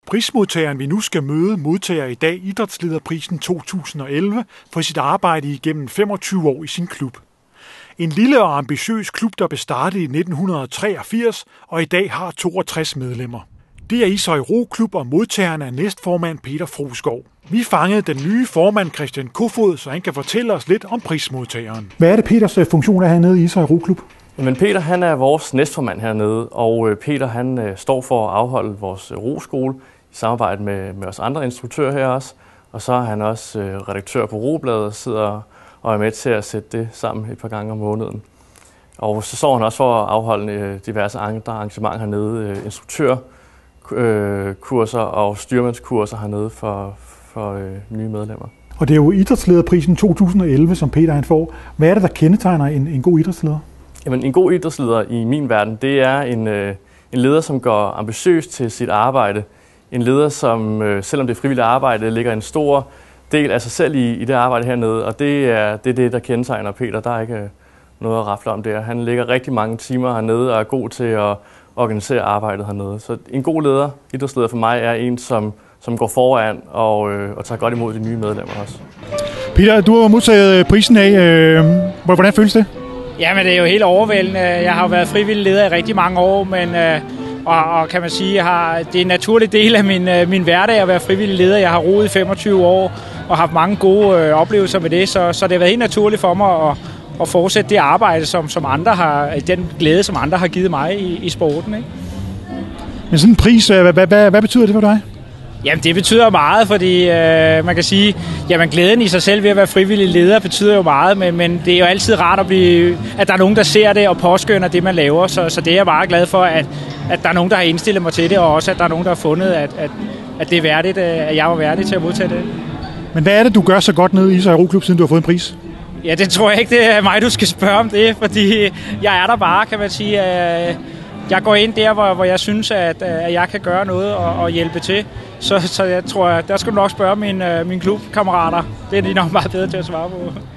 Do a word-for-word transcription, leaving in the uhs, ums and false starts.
Prismodtageren, vi nu skal møde, modtager i dag Idrætslederprisen to tusind og elleve for sit arbejde igennem femogtyve år i sin klub. En lille og ambitiøs klub, der blev startet i nitten treogfirs og i dag har toogtres medlemmer. Det er Ishøj Roklub, og modtageren er næstformand Peter Frosgaard. Vi fangede den nye formand Christian Kofod, så han kan fortælle os lidt om prismodtageren. Hvad er det, Peters funktion er hernede i Ishøj Roklub? Men Peter han er vores næstformand hernede, og Peter han står for at afholde vores roskole i samarbejde med, med os andre instruktører her også. Og så er han også redaktør på Robladet og sidder og er med til at sætte det sammen et par gange om måneden. Og så står han også for at afholde diverse andre arrangementer hernede, instruktørkurser og styrmandskurser hernede for, for øh, nye medlemmer. Og det er jo Idrætslederprisen to tusind og elleve, som Peter han får. Hvad er det, der kendetegner en, en god idrætsleder? Jamen, en god idrætsleder i min verden, det er en, øh, en leder, som går ambitiøst til sit arbejde. En leder, som øh, selvom det er frivilligt arbejde, lægger en stor del af sig selv i, i det arbejde hernede. Og det er, det er det, der kendetegner Peter. Der er ikke øh, noget at rafle om der. Han lægger rigtig mange timer hernede og er god til at organisere arbejdet hernede. Så en god leder, idrætsleder for mig, er en, som, som går foran og, øh, og tager godt imod de nye medlemmer også. Peter, du har modtaget prisen af. Øh, hvordan føles det? Jamen, det er jo helt overvældende. Jeg har jo været frivillig leder i rigtig mange år, men øh, og, og kan man sige, har, det er en naturlig del af min, øh, min hverdag at være frivillig leder. Jeg har roet i femogtyve år og haft mange gode øh, oplevelser med det, så, så det har været helt naturligt for mig at, at fortsætte det arbejde, som, som andre har, den glæde, som andre har givet mig i, i sporten. Ikke? Men sådan en pris, hvad, hvad, hvad, hvad betyder det for dig? Jamen, det betyder meget, fordi øh, man kan sige, jamen glæden i sig selv ved at være frivillig leder betyder jo meget, men, men det er jo altid rart at blive, at der er nogen, der ser det og påskønner det, man laver, så, så det er jeg meget glad for, at, at der er nogen, der har indstillet mig til det, og også at der er nogen, der har fundet, at, at, at det er værdigt, at jeg var værdig til at modtage det. Men hvad er det, du gør så godt nede i Ishøj Roklub, siden du har fået en pris? Ja, det tror jeg ikke, det er mig, du skal spørge om det, fordi jeg er der bare, kan man sige. Jeg går ind der, hvor, hvor jeg synes, at, at jeg kan gøre noget og, og hjælpe til. Så, så jeg tror, der skal du nok spørge mine, mine klubkammerater. Det er de nok meget bedre til at svare på.